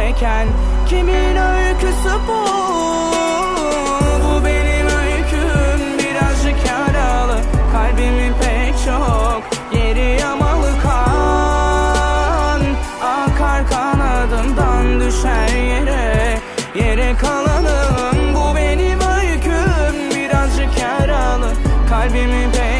çeken kimin öyküsü bu? Bu benim öyküm, birazcık yaralı, kalbimin pek çok yeri yamalı. Kan akar kanadından, düşer yere, yere kalanım. Bu benim öyküm, birazcık yaralı, kalbimin pek